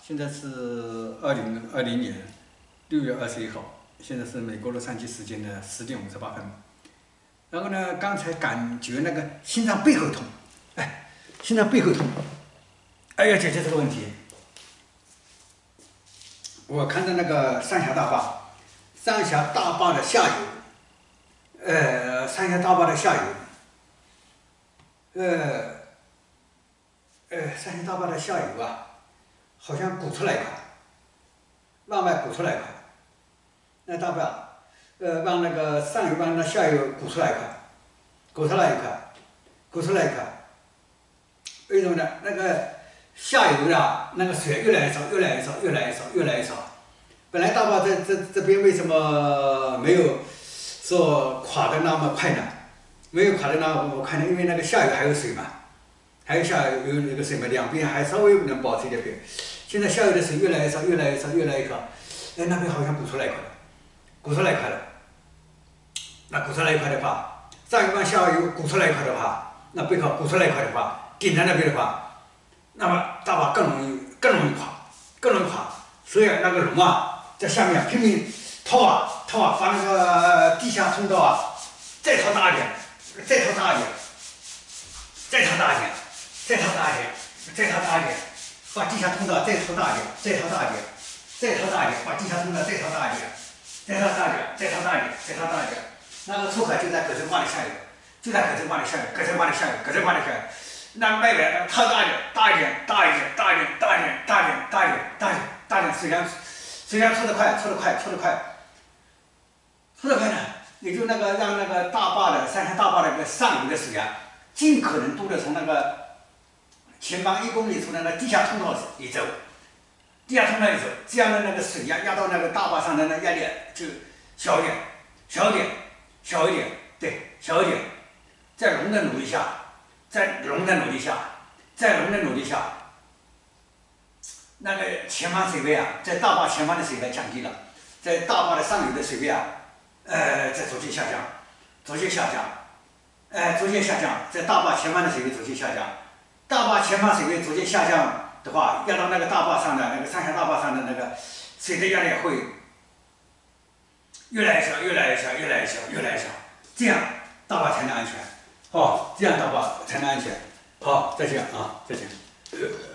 现在是2020年6月21号，现在是美国洛杉矶时间的10点58分。然后呢，刚才感觉那个心脏背后痛，哎，心脏背后痛，哎，要解决这个问题。我看到那个三峡大坝，三峡大坝的下游，三峡大坝的下游，三峡大坝的下游啊，好像鼓出来一块，往外鼓出来一块，那大坝，往那个上游往那下游鼓出来一块，鼓出来一块，鼓出来一块，为什么呢？那个下游的那个水越来越少，越来越少，越来越少，越来越少。本来大坝这边为什么没有说垮的那么快呢？没有垮的那么快呢？因为那个下游还有水嘛，还有下游有那个水嘛，两边还稍微能保持一点水。现在下游的水越来越少，越来越少，越来越少。哎，那边好像鼓出来一块了，鼓出来一块了。那鼓出来一块的话，上游往下游鼓出来一块的话，那背靠鼓出来一块的话，顶在那边的话，那么大坝更容易垮，更容易垮。所以那个龙啊，在下面拼命掏啊，把那个地下通道啊再掏大一点，再掏大一点，再掏大一点，再掏大一点，再掏大一点，把地下通道再掏大一点，再掏大一点，再掏大一点，把地下通道再掏大一点，再掏大一点，再掏大一点，再掏大一点。那个出口就在葛洲坝的下游，就在葛洲坝的下游，葛洲坝的下游，葛洲坝的下游。那外边掏大一点，大一点，大一点，大一点，大一点，大一点，大一点，大一点，大一点，水量出得快，出得快，出得快，出得快呢，也就那个让那个大坝的三峡大坝的那个上游的水啊，尽可能多的从那个前方1公里处的那地下通道里走，地下通道里走，这样的那个水压到那个大坝上的那压力就小一点，小一点，小一点，对，小一点，在龙的努力下。在龙的努力下，那个前方水位啊，在大坝前方的水位降低了，在大坝的上游的水位啊，在逐渐下降，逐渐下降，在大坝前方的水位逐渐下降，大坝前方水位逐渐下降的话，压到那个大坝上的那个三峡大坝上的那个水的压力会越来越小，越来越小，越来越小，越来越小，这样大坝才能安全。好，这样大坝才能安全。好，再见啊，再见。